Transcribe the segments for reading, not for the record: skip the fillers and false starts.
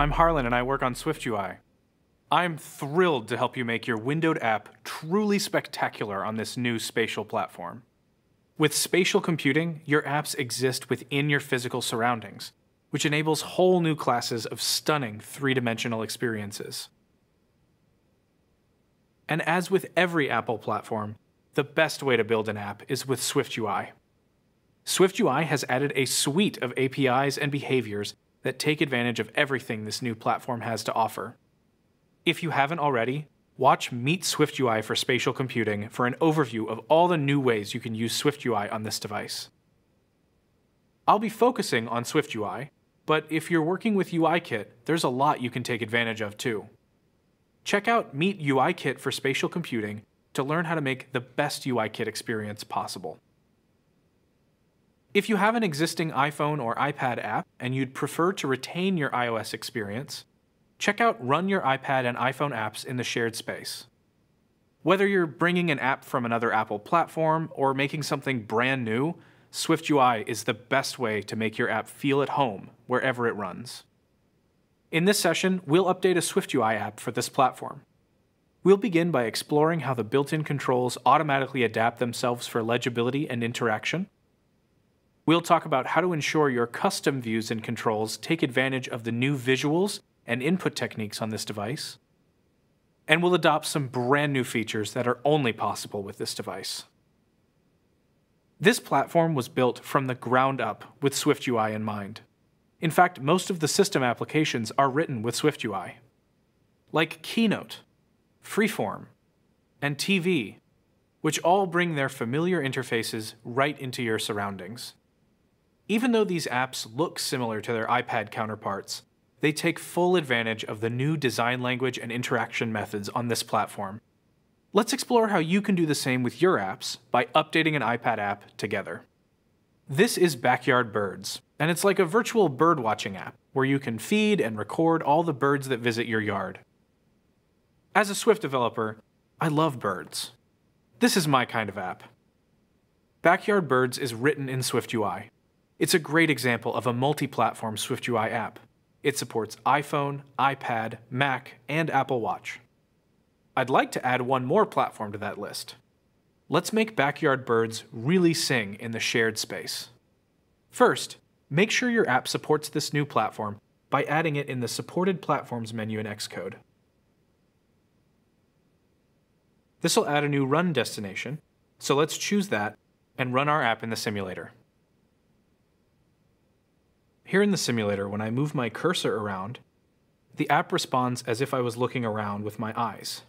I'm Harlan and I work on SwiftUI. I'm thrilled to help you make your windowed app truly spectacular on this new spatial platform. With spatial computing, your apps exist within your physical surroundings, which enables whole new classes of stunning three-dimensional experiences. And as with every Apple platform, the best way to build an app is with SwiftUI. SwiftUI has added a suite of APIs and behaviors that take advantage of everything this new platform has to offer. If you haven't already, watch Meet SwiftUI for Spatial Computing for an overview of all the new ways you can use SwiftUI on this device. I'll be focusing on SwiftUI, but if you're working with UIKit, there's a lot you can take advantage of too. Check out Meet UIKit for Spatial Computing to learn how to make the best UIKit experience possible. If you have an existing iPhone or iPad app and you'd prefer to retain your iOS experience, check out Run Your iPad and iPhone apps in the shared space. Whether you're bringing an app from another Apple platform or making something brand new, SwiftUI is the best way to make your app feel at home wherever it runs. In this session, we'll update a SwiftUI app for this platform. We'll begin by exploring how the built-in controls automatically adapt themselves for legibility and interaction. We'll talk about how to ensure your custom views and controls take advantage of the new visuals and input techniques on this device. And we'll adopt some brand new features that are only possible with this device. This platform was built from the ground up with SwiftUI in mind. In fact, most of the system applications are written with SwiftUI. Like Keynote, Freeform, and TV, which all bring their familiar interfaces right into your surroundings. Even though these apps look similar to their iPad counterparts, they take full advantage of the new design language and interaction methods on this platform. Let's explore how you can do the same with your apps by updating an iPad app together. This is Backyard Birds, and it's like a virtual bird watching app where you can feed and record all the birds that visit your yard. As a Swift developer, I love birds. This is my kind of app. Backyard Birds is written in SwiftUI. It's a great example of a multi-platform SwiftUI app. It supports iPhone, iPad, Mac, and Apple Watch. I'd like to add one more platform to that list. Let's make Backyard Birds really sing in the shared space. First, make sure your app supports this new platform by adding it in the Supported Platforms menu in Xcode. This will add a new run destination, so let's choose that and run our app in the simulator. Here in the simulator, when I move my cursor around, the app responds as if I was looking around with my eyes.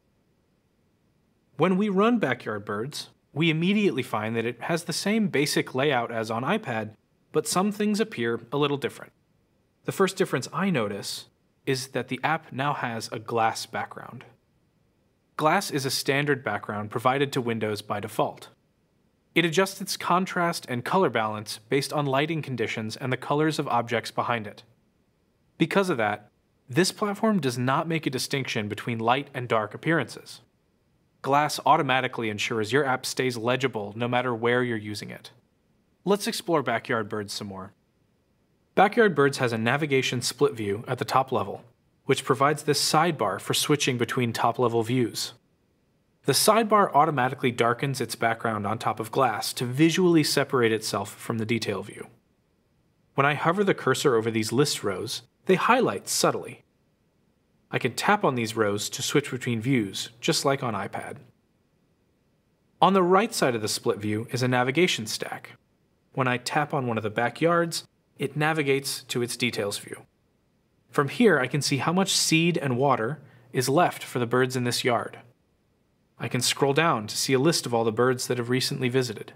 When we run Backyard Birds, we immediately find that it has the same basic layout as on iPad, but some things appear a little different. The first difference I notice is that the app now has a glass background. Glass is a standard background provided to Windows by default. It adjusts its contrast and color balance based on lighting conditions and the colors of objects behind it. Because of that, this platform does not make a distinction between light and dark appearances. Glass automatically ensures your app stays legible no matter where you're using it. Let's explore Backyard Birds some more. Backyard Birds has a navigation split view at the top level, which provides this sidebar for switching between top-level views. The sidebar automatically darkens its background on top of glass to visually separate itself from the detail view. When I hover the cursor over these list rows, they highlight subtly. I can tap on these rows to switch between views, just like on iPad. On the right side of the split view is a navigation stack. When I tap on one of the backyards, it navigates to its details view. From here, I can see how much seed and water is left for the birds in this yard. I can scroll down to see a list of all the birds that have recently visited.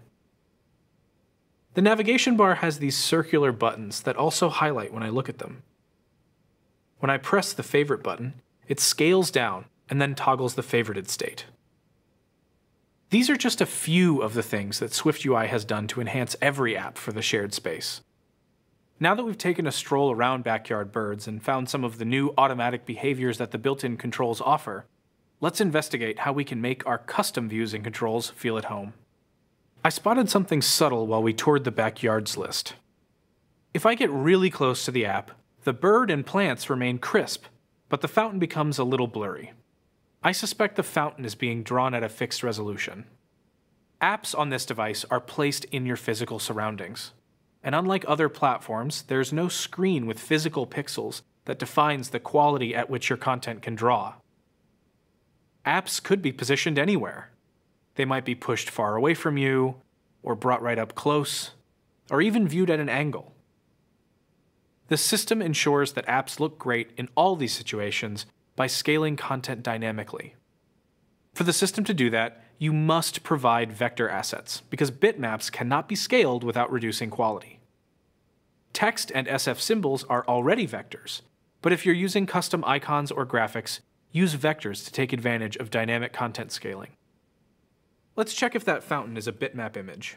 The navigation bar has these circular buttons that also highlight when I look at them. When I press the favorite button, it scales down and then toggles the favorited state. These are just a few of the things that SwiftUI has done to enhance every app for the shared space. Now that we've taken a stroll around Backyard Birds and found some of the new automatic behaviors that the built-in controls offer, let's investigate how we can make our custom views and controls feel at home. I spotted something subtle while we toured the backyards list. If I get really close to the app, The bird and plants remain crisp, but the fountain becomes a little blurry. I suspect the fountain is being drawn at a fixed resolution. Apps on this device are placed in your physical surroundings. And unlike other platforms, there's no screen with physical pixels that defines the quality at which your content can draw. Apps could be positioned anywhere. They might be pushed far away from you, or brought right up close, or even viewed at an angle. The system ensures that apps look great in all these situations by scaling content dynamically. For the system to do that, you must provide vector assets, because bitmaps cannot be scaled without reducing quality. Text and SF symbols are already vectors, but if you're using custom icons or graphics, use vectors to take advantage of dynamic content scaling. Let's check if that fountain is a bitmap image.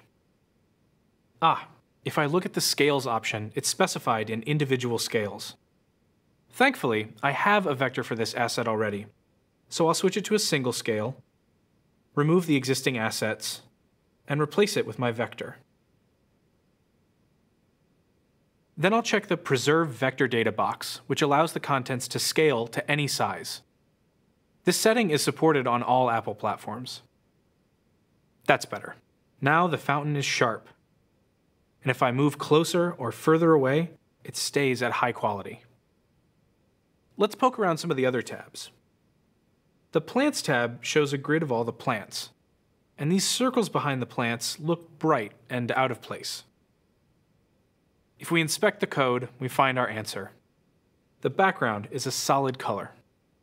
If I look at the Scales option, it's specified in individual scales. Thankfully, I have a vector for this asset already, so I'll switch it to a single scale, remove the existing assets, and replace it with my vector. Then I'll check the Preserve Vector Data box, which allows the contents to scale to any size. This setting is supported on all Apple platforms. That's better. Now the fountain is sharp. And if I move closer or further away, it stays at high quality. Let's poke around some of the other tabs. The Plants tab shows a grid of all the plants, and these circles behind the plants look bright and out of place. If we inspect the code, we find our answer. The background is a solid color.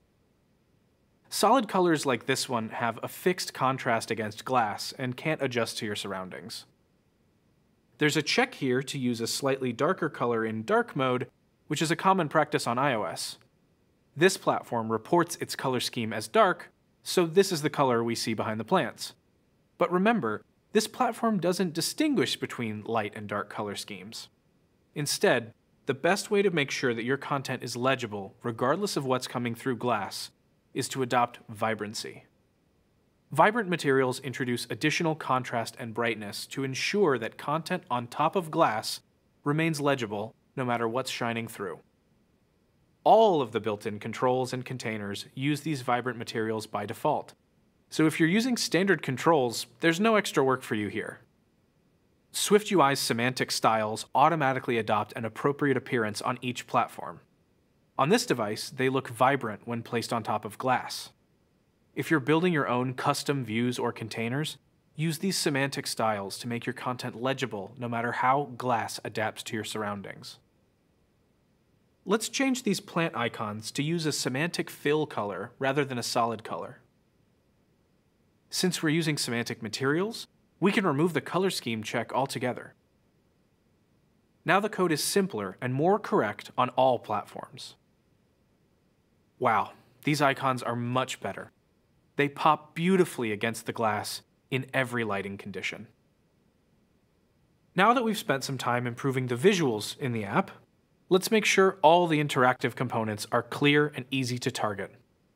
Solid colors like this one have a fixed contrast against glass and can't adjust to your surroundings. There's a check here to use a slightly darker color in dark mode, which is a common practice on iOS. This platform reports its color scheme as dark, so this is the color we see behind the plants. But remember, this platform doesn't distinguish between light and dark color schemes. Instead, the best way to make sure that your content is legible, regardless of what's coming through glass, is to adopt vibrancy. Vibrant materials introduce additional contrast and brightness to ensure that content on top of glass remains legible no matter what's shining through. All of the built-in controls and containers use these vibrant materials by default, so if you're using standard controls, there's no extra work for you here. SwiftUI's semantic styles automatically adopt an appropriate appearance on each platform. On this device, they look vibrant when placed on top of glass. If you're building your own custom views or containers, use these semantic styles to make your content legible no matter how glass adapts to your surroundings. Let's change these plant icons to use a semantic fill color rather than a solid color. Since we're using semantic materials, we can remove the color scheme check altogether. Now the code is simpler and more correct on all platforms. Wow, these icons are much better. They pop beautifully against the glass in every lighting condition. Now that we've spent some time improving the visuals in the app, let's make sure all the interactive components are clear and easy to target.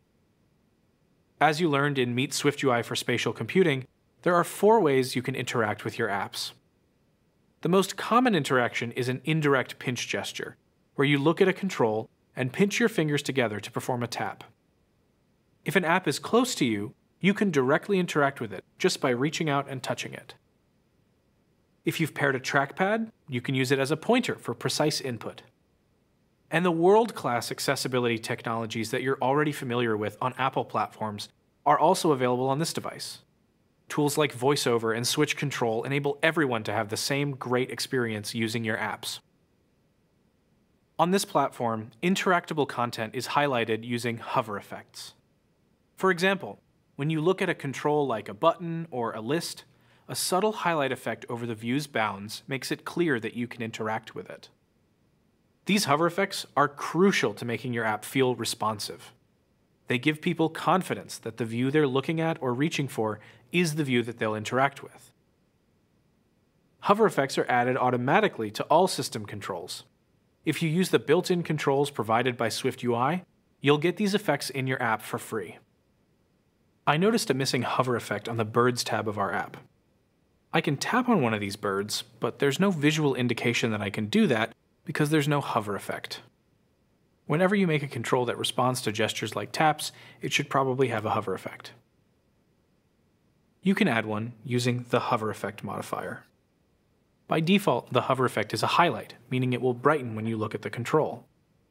As you learned in Meet SwiftUI for Spatial Computing, there are 4 ways you can interact with your apps. The most common interaction is an indirect pinch gesture, where you look at a control and pinch your fingers together to perform a tap. If an app is close to you, you can directly interact with it just by reaching out and touching it. If you've paired a trackpad, you can use it as a pointer for precise input. And the world-class accessibility technologies that you're already familiar with on Apple platforms are also available on this device. Tools like VoiceOver and Switch Control enable everyone to have the same great experience using your apps. On this platform, interactable content is highlighted using hover effects. For example, when you look at a control like a button or a list, a subtle highlight effect over the view's bounds makes it clear that you can interact with it. These hover effects are crucial to making your app feel responsive. They give people confidence that the view they're looking at or reaching for is the view that they'll interact with. Hover effects are added automatically to all system controls. If you use the built-in controls provided by SwiftUI, you'll get these effects in your app for free. I noticed a missing hover effect on the Birds tab of our app. I can tap on one of these birds, but there's no visual indication that I can do that because there's no hover effect. Whenever you make a control that responds to gestures like taps, it should probably have a hover effect. You can add one using the hover effect modifier. By default, the hover effect is a highlight, meaning it will brighten when you look at the control.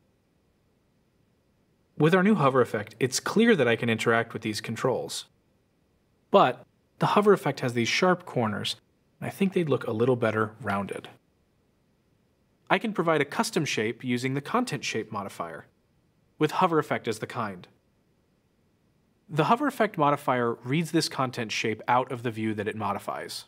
With our new hover effect, it's clear that I can interact with these controls. But the hover effect has these sharp corners, and I think they'd look a little better rounded. I can provide a custom shape using the content shape modifier, with hover effect as the kind. The hover effect modifier reads this content shape out of the view that it modifies.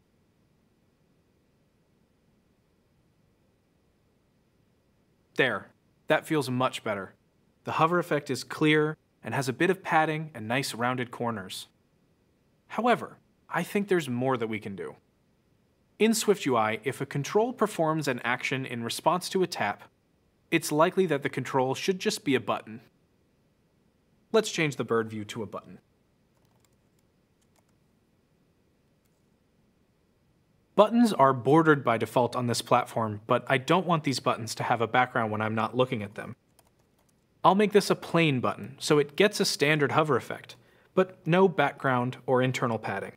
There, that feels much better. The hover effect is clear and has a bit of padding and nice rounded corners. However, I think there's more that we can do. In SwiftUI, if a control performs an action in response to a tap, it's likely that the control should just be a button. Let's change the bird view to a button. Buttons are bordered by default on this platform, but I don't want these buttons to have a background when I'm not looking at them. I'll make this a plain button, so it gets a standard hover effect, but no background or internal padding.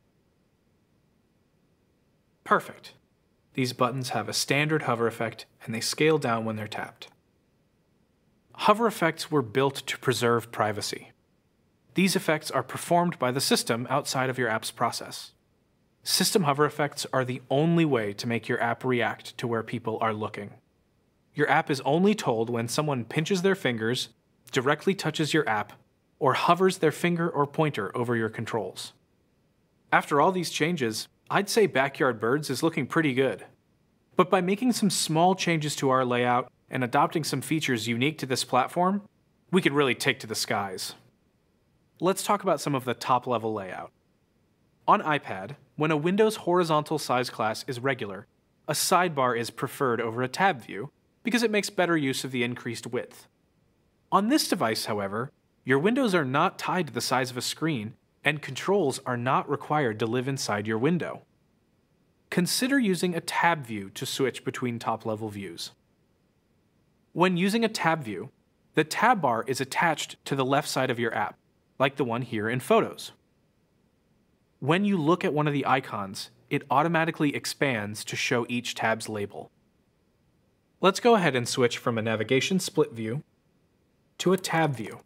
Perfect. These buttons have a standard hover effect, and they scale down when they're tapped. Hover effects were built to preserve privacy. These effects are performed by the system outside of your app's process. System hover effects are the only way to make your app react to where people are looking. Your app is only told when someone pinches their fingers, directly touches your app, or hovers their finger or pointer over your controls. After all these changes, I'd say Backyard Birds is looking pretty good. But by making some small changes to our layout and adopting some features unique to this platform, we could really take to the skies. Let's talk about some of the top-level layout. On iPad, when a Windows horizontal size class is regular, a sidebar is preferred over a tab view because it makes better use of the increased width. On this device, however, your windows are not tied to the size of a screen, and controls are not required to live inside your window. Consider using a tab view to switch between top-level views. When using a tab view, the tab bar is attached to the left side of your app, like the one here in Photos. When you look at one of the icons, it automatically expands to show each tab's label. Let's go ahead and switch from a navigation split view to a tab view.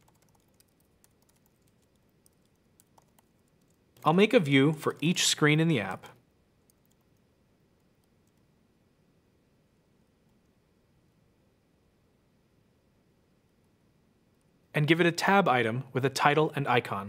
I'll make a view for each screen in the app, and give it a tab item with a title and icon.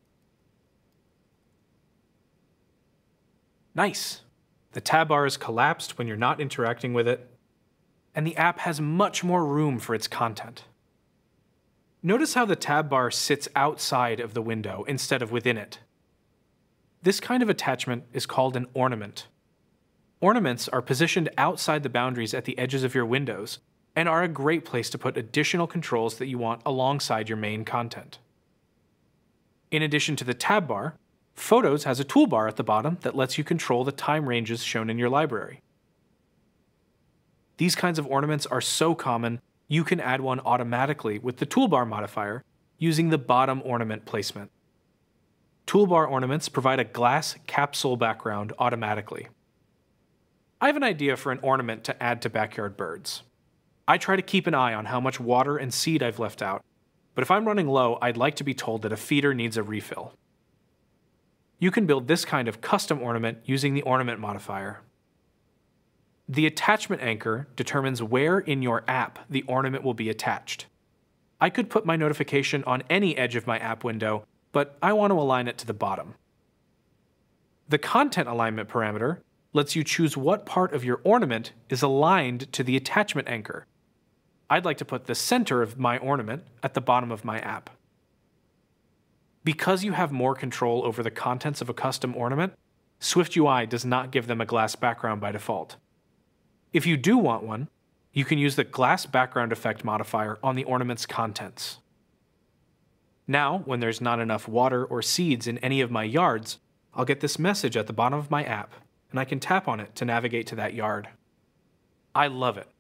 Nice! The tab bar is collapsed when you're not interacting with it, and the app has much more room for its content. Notice how the tab bar sits outside of the window instead of within it. This kind of attachment is called an ornament. Ornaments are positioned outside the boundaries at the edges of your windows and are a great place to put additional controls that you want alongside your main content. In addition to the tab bar, Photos has a toolbar at the bottom that lets you control the time ranges shown in your library. These kinds of ornaments are so common, you can add one automatically with the toolbar modifier using the bottom ornament placement. Toolbar ornaments provide a glass capsule background automatically. I have an idea for an ornament to add to Backyard Birds. I try to keep an eye on how much water and seed I've left out, but if I'm running low, I'd like to be told that a feeder needs a refill. You can build this kind of custom ornament using the ornament modifier. The attachment anchor determines where in your app the ornament will be attached. I could put my notification on any edge of my app window, but I want to align it to the bottom. The content alignment parameter lets you choose what part of your ornament is aligned to the attachment anchor. I'd like to put the center of my ornament at the bottom of my app. Because you have more control over the contents of a custom ornament, SwiftUI does not give them a glass background by default. If you do want one, you can use the glass background effect modifier on the ornament's contents. Now, when there's not enough water or seeds in any of my yards, I'll get this message at the bottom of my app, and I can tap on it to navigate to that yard. I love it.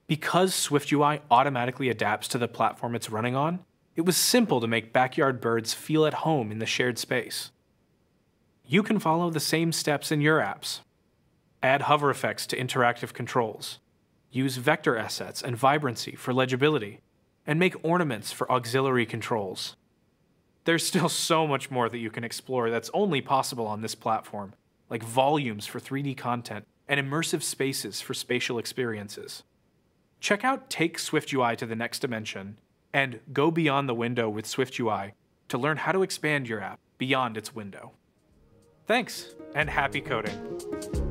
Because SwiftUI automatically adapts to the platform it's running on, it was simple to make backyard birds feel at home in the shared space. You can follow the same steps in your apps. Add hover effects to interactive controls. Use vector assets and vibrancy for legibility, and make ornaments for auxiliary controls. There's still so much more that you can explore that's only possible on this platform, like volumes for 3D content and immersive spaces for spatial experiences. Check out Take SwiftUI to the Next Dimension and Go Beyond the Window with SwiftUI to learn how to expand your app beyond its window. Thanks, and happy coding!